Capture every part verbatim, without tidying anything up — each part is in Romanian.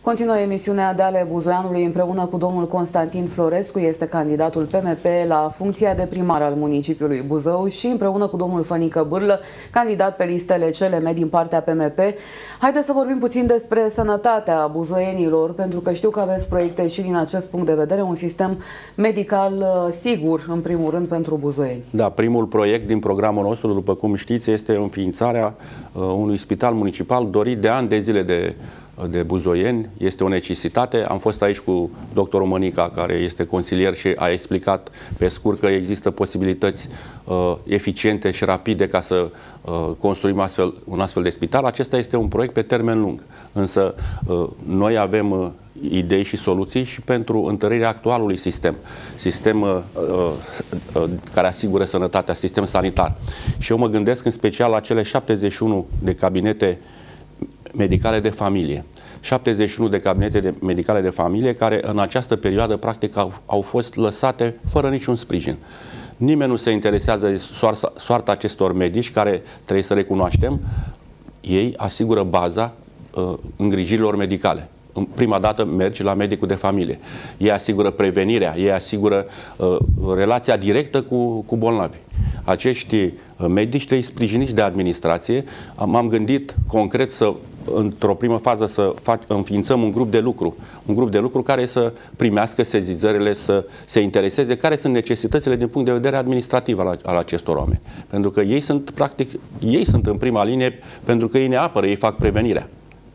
Continuă emisiunea de ale Buzoianului împreună cu domnul Constantin Florescu, este candidatul P M P la funcția de primar al municipiului Buzău, și împreună cu domnul Fănică Bârlă, candidat pe listele C L M din partea P M P. Haideți să vorbim puțin despre sănătatea buzoienilor, pentru că știu că aveți proiecte și din acest punct de vedere, un sistem medical sigur, în primul rând, pentru buzoieni. Da, primul proiect din programul nostru, după cum știți, este înființarea uh, unui spital municipal dorit de ani de zile de de buzoieni. Este o necesitate. Am fost aici cu doctorul Mănica, care este consilier, și a explicat pe scurt că există posibilități uh, eficiente și rapide ca să uh, construim astfel, un astfel de spital. Acesta este un proiect pe termen lung. Însă uh, noi avem uh, idei și soluții și pentru întărirea actualului sistem. Sistem uh, uh, care asigură sănătatea, sistem sanitar. Și eu mă gândesc în special la cele șaptezeci și unu de cabinete medicale de familie. șaptezeci și unu de cabinete de medicale de familie care în această perioadă practic au, au fost lăsate fără niciun sprijin. Nimeni nu se interesează de soarta, soarta acestor medici care, trebuie să recunoaștem, ei asigură baza uh, îngrijirilor medicale. În prima dată mergi la medicul de familie. Ei asigură prevenirea, ei asigură uh, relația directă cu, cu bolnavi. Acești medici trebuie sprijiniți de administrație. M-am gândit concret să, într-o primă fază, să fac, înființăm un grup de lucru. Un grup de lucru care să primească sezizările, să se intereseze care sunt necesitățile din punct de vedere administrativ al, al acestor oameni. Pentru că ei sunt, practic, ei sunt în prima linie, pentru că ei ne apără, ei fac prevenirea.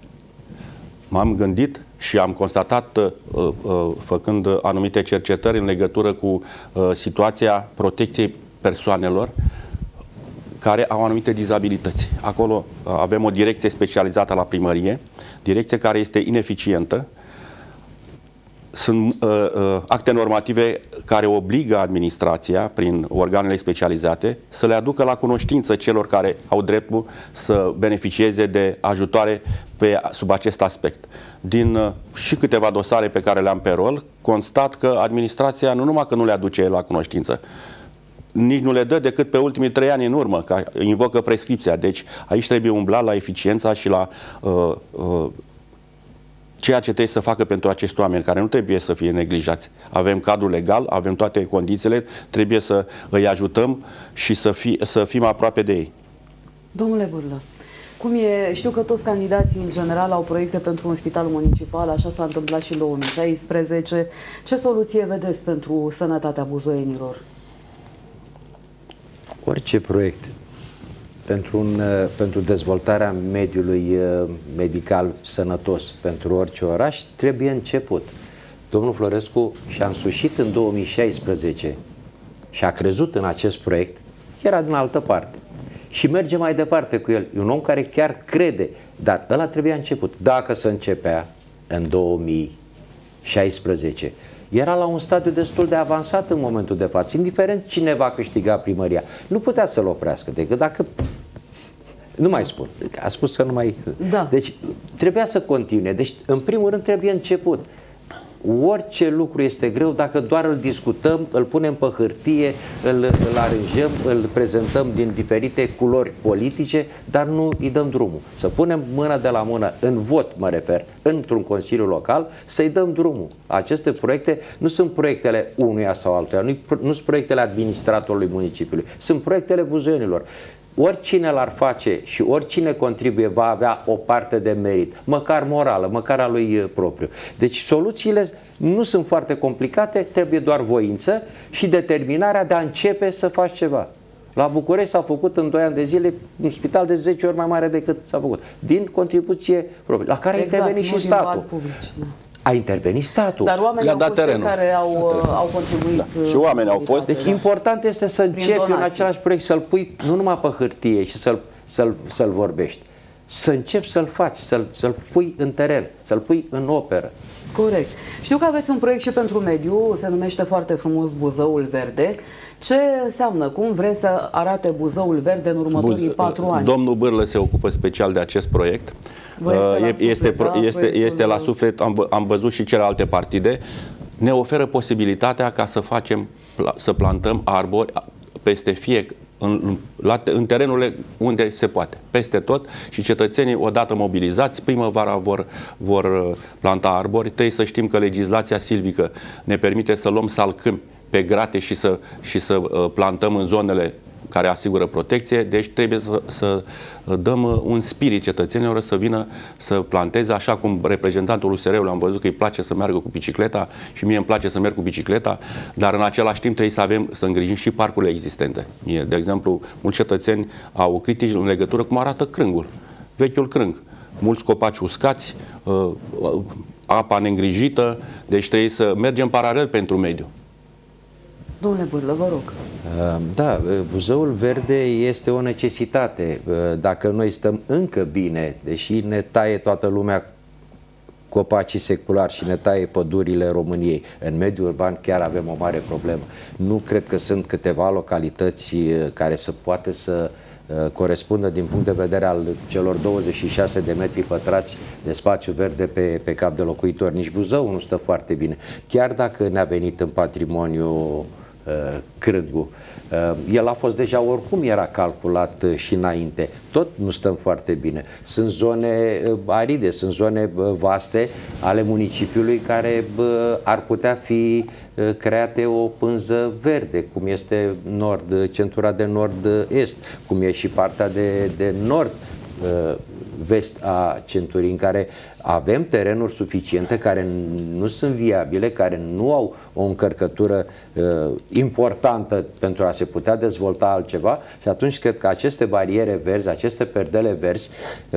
M-am gândit și am constatat, uh, uh, făcând anumite cercetări în legătură cu uh, situația protecției persoanelor care au anumite dizabilități. Acolo uh, avem o direcție specializată la primărie, direcție care este ineficientă. Sunt uh, uh, acte normative care obligă administrația, prin organele specializate, să le aducă la cunoștință celor care au dreptul să beneficieze de ajutoare pe, sub acest aspect. Din uh, și câteva dosare pe care le-am pe rol, constat că administrația nu numai că nu le aduce la cunoștință, nici nu le dă decât pe ultimii trei ani în urmă, că invocă prescripția. Deci aici trebuie umblat la eficiența și la uh, uh, ceea ce trebuie să facă pentru acești oameni, care nu trebuie să fie neglijați. Avem cadrul legal, avem toate condițiile, trebuie să îi ajutăm și să, fi, să fim aproape de ei. Domnule Bârlă, cum e, știu că toți candidații în general au proiecte pentru un spital municipal, așa s-a întâmplat și în două mii șaisprezece. Ce soluție vedeți pentru sănătatea buzoienilor? Orice proiect pentru, un, pentru dezvoltarea mediului medical sănătos pentru orice oraș trebuie început. Domnul Florescu și-a însușit în două mii șaisprezece și a crezut în acest proiect, era din altă parte. Și merge mai departe cu el. E un om care chiar crede, dar ăla trebuia început. Dacă se începea în două mii șaisprezece, era la un stadiu destul de avansat în momentul de față. Indiferent cine va câștiga primăria, nu putea să-l oprească, decât dacă... Nu mai spun. A spus să nu mai... Da. Deci trebuia să continue. Deci, în primul rând, trebuie început. Orice lucru este greu dacă doar îl discutăm, îl punem pe hârtie, îl, îl aranjăm, îl prezentăm din diferite culori politice, dar nu îi dăm drumul. Să punem mână de la mână, în vot mă refer, într-un consiliu local, să-i dăm drumul. Aceste proiecte nu sunt proiectele unuia sau altuia, nu, nu sunt proiectele administratorului municipiului, sunt proiectele buzoienilor. Oricine l-ar face și oricine contribuie va avea o parte de merit, măcar morală, măcar a lui propriu. Deci soluțiile nu sunt foarte complicate, trebuie doar voință și determinarea de a începe să faci ceva. La București s-a făcut în doi ani de zile un spital de zece ori mai mare decât s-a făcut, din contribuție proprie, la care exact, a intervenit și statul. Publici, da. A intervenit statul. Dar oamenii au fost cei care au, au contribuit. Da. Și oamenii au fost. Deci important este să începi în același proiect, să-l pui nu numai pe hârtie și să-l să-l, să-l vorbești. Să începi să-l faci, să-l să-l pui în teren, să-l pui în operă. Corect. Știu că aveți un proiect și pentru mediu, se numește foarte frumos Buzăul Verde. Ce înseamnă? Cum vreți să arate Buzăul Verde în următorii Buz... patru ani? Domnul Bârlă se ocupă special de acest proiect. Este, este, la suflet, este, da, este la suflet, am, am văzut și celelalte partide. Ne oferă posibilitatea ca să facem, să plantăm arbori peste fie, în, la, în terenurile unde se poate, peste tot, și cetățenii odată mobilizați, primăvara vor, vor planta arbori. Trebuie să știm că legislația silvică ne permite să luăm salcâmi pe grate și să, și să plantăm în zonele care asigură protecție, deci trebuie să, să dăm un spirit cetățenilor să vină să planteze, așa cum reprezentantul U S R-ului am văzut că îi place să meargă cu bicicleta și mie îmi place să merg cu bicicleta, dar în același timp trebuie să avem, să îngrijim și parcurile existente. Mie, de exemplu, mulți cetățeni au critici în legătură cum arată Crângul, vechiul Crâng. Mulți copaci uscați, apa neîngrijită, deci trebuie să mergem paralel pentru mediu. Domnule Bârlă, vă rog. Da, Buzăul verde este o necesitate. Dacă noi stăm încă bine, deși ne taie toată lumea copacii seculari și ne taie pădurile României, în mediul urban chiar avem o mare problemă. Nu cred că sunt câteva localități care să poată să corespundă din punct de vedere al celor douăzeci și șase de metri pătrați de spațiu verde pe, pe cap de locuitor. Nici Buzău nu stă foarte bine. Chiar dacă ne-a venit în patrimoniu Crângul. El a fost deja, oricum era calculat și înainte. Tot nu stăm foarte bine. Sunt zone aride, sunt zone vaste ale municipiului care ar putea fi create o pânză verde, cum este nord, centura de nord-est, cum e și partea de, de nord vest a centurii, în care avem terenuri suficiente care nu sunt viabile, care nu au o încărcătură uh, importantă pentru a se putea dezvolta altceva, și atunci cred că aceste bariere verzi, aceste perdele verzi, uh,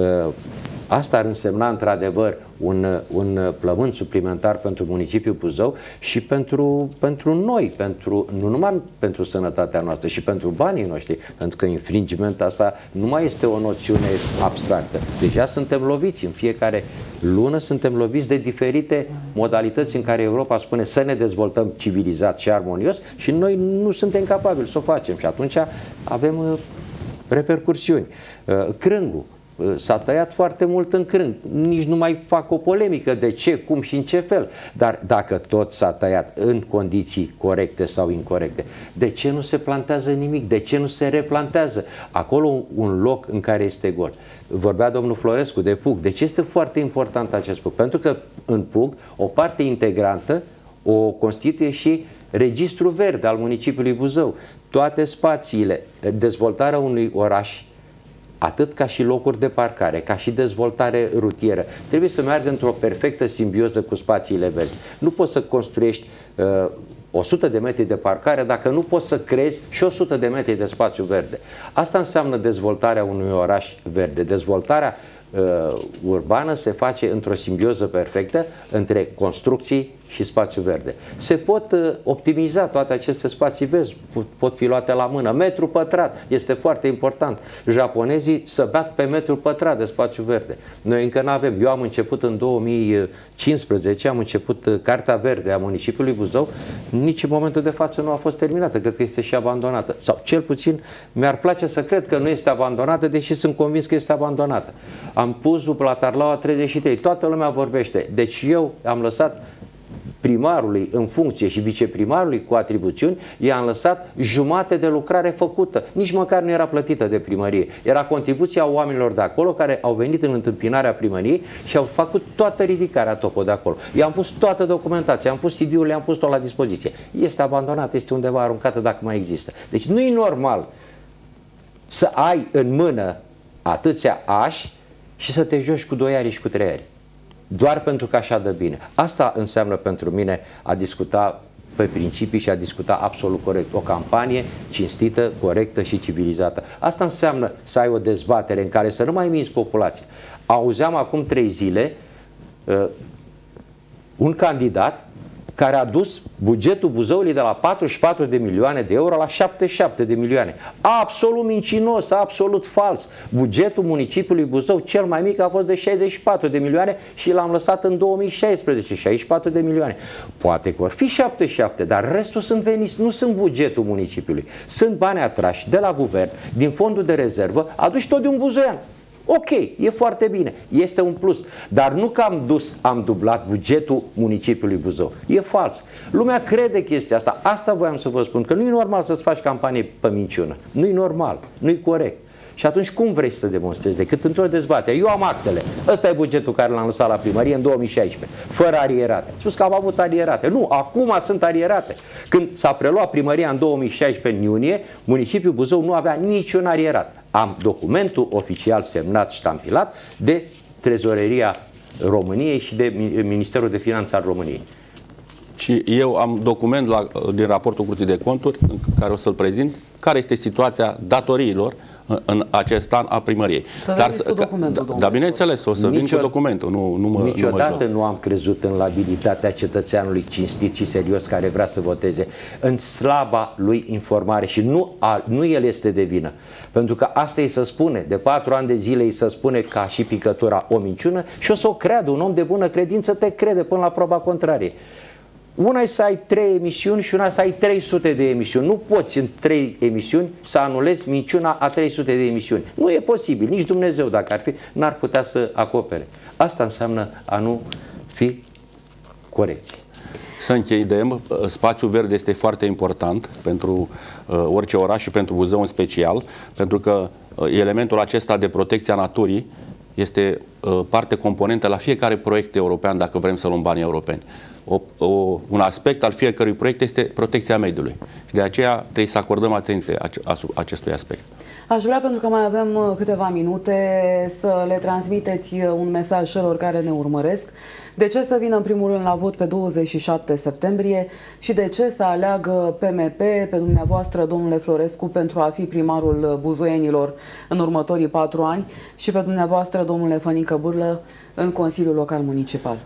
asta ar însemna într-adevăr un, un plământ suplimentar pentru municipiul Buzău și pentru, pentru noi, pentru, nu numai pentru sănătatea noastră, și pentru banii noștri, pentru că infringement asta nu mai este o noțiune abstractă. Deja suntem loviți în fiecare lună, suntem loviți de diferite modalități în care Europa spune să ne dezvoltăm civilizat și armonios și noi nu suntem capabili să o facem și atunci avem uh, repercursiuni. Uh, Crângul. S-a tăiat foarte mult în Crâng. Nici nu mai fac o polemică de ce, cum și în ce fel. Dar dacă tot s-a tăiat în condiții corecte sau incorrecte, de ce nu se plantează nimic? De ce nu se replantează? Acolo un loc în care este gol. Vorbea domnul Florescu de Pug. De ce este foarte important acest Pug? Pentru că în Pug o parte integrantă o constituie și Registrul Verde al municipiului Buzău. Toate spațiile, dezvoltarea unui oraș, atât ca și locuri de parcare, ca și dezvoltare rutieră, trebuie să meargă într-o perfectă simbioză cu spațiile verzi. Nu poți să construiești uh, o sută de metri de parcare dacă nu poți să creezi și o sută de metri de spațiu verde. Asta înseamnă dezvoltarea unui oraș verde. Dezvoltarea uh, urbană se face într-o simbioză perfectă între construcții și spațiu verde. Se pot uh, optimiza toate aceste spații verzi, pot fi luate la mână. Metru pătrat este foarte important. Japonezii se bat pe metru pătrat de spațiu verde. Noi încă nu avem. Eu am început în două mii cincisprezece, am început uh, Cartea Verde a municipiului Buzău. Nici în momentul de față nu a fost terminată. Cred că este și abandonată. Sau cel puțin mi-ar place să cred că nu este abandonată, deși sunt convins că este abandonată. Am pus la Tarlaua treizeci și trei. Toată lumea vorbește. Deci eu am lăsat primarului în funcție și viceprimarului cu atribuțiuni, i-am lăsat jumate de lucrare făcută. Nici măcar nu era plătită de primărie. Era contribuția oamenilor de acolo care au venit în întâmpinarea primăriei și au făcut toată ridicarea topo de acolo. I-am pus toată documentația, am pus C D-ul, le-am pus tot la dispoziție. Este abandonat, este undeva aruncată dacă mai există. Deci nu e normal să ai în mână atâția ași și să te joci cu doi ariși și cu trei ari. Doar pentru că așa dă bine. Asta înseamnă pentru mine a discuta pe principii și a discuta absolut corect. O campanie cinstită, corectă și civilizată. Asta înseamnă să ai o dezbatere în care să nu mai minți populația. Auzeam acum trei zile uh, un candidat care a dus bugetul Buzăului de la patruzeci și patru de milioane de euro la șaptezeci și șapte de milioane. Absolut mincinos, absolut fals. Bugetul municipiului Buzău cel mai mic a fost de șaizeci și patru de milioane și l-am lăsat în două mii șaisprezece, șaizeci și patru de milioane. Poate că vor fi șaptezeci și șapte, dar restul sunt veniți, nu sunt bugetul municipiului. Sunt bani atrași de la guvern, din fondul de rezervă, aduși tot de un buzoian. Ok, e foarte bine, este un plus, dar nu că am dus, am dublat bugetul municipiului Buzău. E fals. Lumea crede chestia asta. Asta voiam să vă spun, că nu e normal să-ți faci campanie pe minciună. Nu e normal, nu e corect. Și atunci cum vrei să demonstrezi? Decât într-o dezbatere. Eu am actele. Ăsta e bugetul care l-am lăsat la primărie în două mii șaisprezece, fără arierate. Spus că am avut arierate. Nu, acum sunt arierate. Când s-a preluat primăria în două mii șaisprezece, în iunie, municipiul Buzău nu avea niciun arierat. Am documentul oficial semnat, ștampilat de Trezoreria României și de Ministerul de Finanțe al României. Și eu am document la, din raportul Curții de Conturi, în care o să-l prezint, care este situația datoriilor în, în acest an a primăriei. Să dar, cu documentul, da, da, bineînțeles, o să Nicio, vin cu documentul. Nu, nu mă, niciodată nu, mă nu am crezut în labilitatea cetățeanului cinstit și serios care vrea să voteze, în slaba lui informare și nu, a, nu el este de vină. Pentru că asta îi se spune, de patru ani de zile îi se spune ca și picătura o minciună și o să o creadă. Un om de bună credință te crede până la proba contrarie. Una e să ai trei emisiuni și una să ai trei sute de emisiuni. Nu poți în trei emisiuni să anulezi minciuna a trei sute de emisiuni. Nu e posibil. Nici Dumnezeu, dacă ar fi, n-ar putea să acopere. Asta înseamnă a nu fi corecție. Să încheiem, spațiul verde este foarte important pentru uh, orice oraș și pentru Buzău în special, pentru că uh, elementul acesta de protecție a naturii este uh, parte componentă la fiecare proiect european dacă vrem să luăm banii europeni. O, o, un aspect al fiecărui proiect este protecția mediului și de aceea trebuie să acordăm atenție acestui aspect. Aș vrea, pentru că mai avem câteva minute, să le transmiteți un mesaj celor care ne urmăresc. De ce să vină în primul rând la vot pe douăzeci și șapte septembrie și de ce să aleagă P M P pe dumneavoastră, domnule Florescu, pentru a fi primarul buzoienilor în următorii patru ani și pe dumneavoastră, domnule Fănică Bârlă, în Consiliul Local Municipal?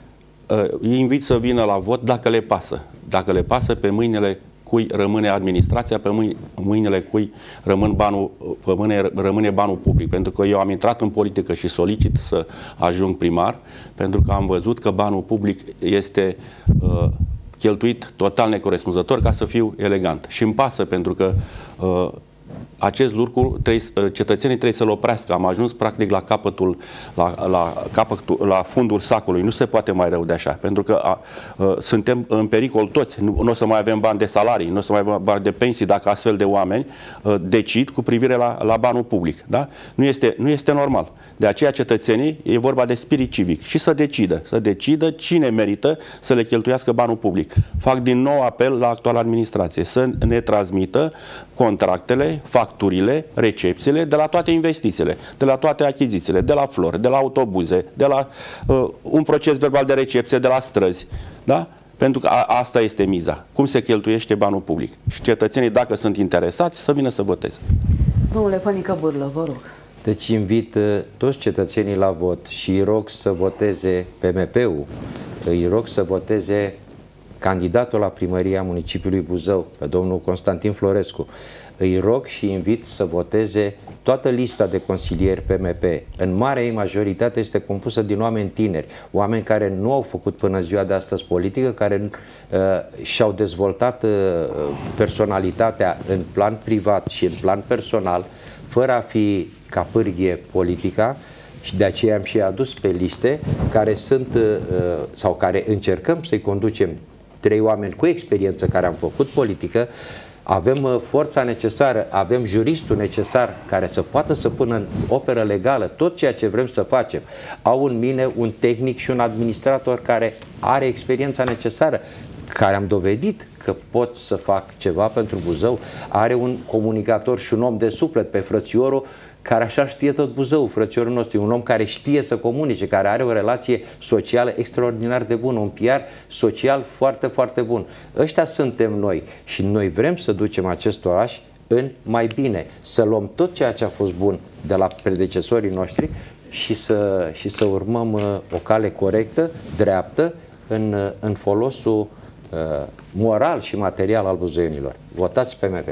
Îi invit să vină la vot dacă le pasă. Dacă le pasă, pe mâinile cui rămâne administrația, pe mâinile cui rămân banul, pe mâine rămâne banul public. Pentru că eu am intrat în politică și solicit să ajung primar, pentru că am văzut că banul public este uh, cheltuit total necorespunzător, ca să fiu elegant. Și îmi pasă, pentru că uh, acest lucru trebuie, cetățenii trebuie să-l oprească. Am ajuns practic la capătul, la, la, capătul, la fundul sacului. Nu se poate mai rău de așa, pentru că a, a, suntem în pericol toți. Nu, nu o să mai avem bani de salarii, nu o să mai avem bani de pensii dacă astfel de oameni a, decid cu privire la, la banul public. Da? Nu este, nu este normal. De aceea cetățenii, e vorba de spirit civic și să decidă, să decidă cine merită să le cheltuiască banul public. Fac din nou apel la actuala administrație să ne transmită contractele, facturile, recepțiile de la toate investițiile, de la toate achizițiile, de la flori, de la autobuze, de la uh, un proces verbal de recepție, de la străzi. Da? Pentru că a, asta este miza. Cum se cheltuiește banul public. Și cetățenii, dacă sunt interesați, să vină să voteze. Domnule Fănică Bârlă, vă rog. Deci invit uh, toți cetățenii la vot și îi rog să voteze P M P-ul, îi rog să voteze candidatul la primăria municipiului Buzău, pe domnul Constantin Florescu. Îi rog și invit să voteze toată lista de consilieri P M P. În marea ei majoritate este compusă din oameni tineri, oameni care nu au făcut până ziua de astăzi politică, care uh, și-au dezvoltat uh, personalitatea în plan privat și în plan personal, fără a fi ca pârghie politica, și de aceea am și adus pe liste care sunt, uh, sau care încercăm să-i conducem, trei oameni cu experiență care am făcut politică. Avem forța necesară, avem juristul necesar care să poată să pună în operă legală tot ceea ce vrem să facem. Au în mine un tehnic și un administrator care are experiența necesară, care am dovedit că pot să fac ceva pentru Buzău. Are un comunicator și un om de suflet pe frățiorul, care așa știe tot Buzău, frățiorul nostru, un om care știe să comunice, care are o relație socială extraordinar de bună, un P R social foarte, foarte bun. Ăștia suntem noi și noi vrem să ducem acest oraș în mai bine, să luăm tot ceea ce a fost bun de la predecesorii noștri și să, și să urmăm uh, o cale corectă, dreaptă, în, uh, în folosul uh, moral și material al buzoienilor. Votați P M P.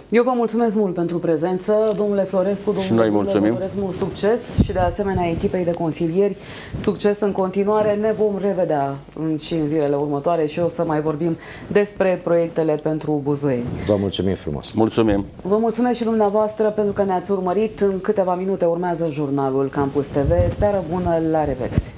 Eu vă mulțumesc mult pentru prezență, domnule Florescu, domnule și noi mulțumim. Vă doresc mult succes și de asemenea echipei de consilieri, succes în continuare. Ne vom revedea în, și în zilele următoare și o să mai vorbim despre proiectele pentru buzoieni. Vă mulțumim frumos. Mulțumim. Vă mulțumesc și dumneavoastră pentru că ne-ați urmărit. În câteva minute urmează jurnalul Campus T V. Seară bună, la revedere!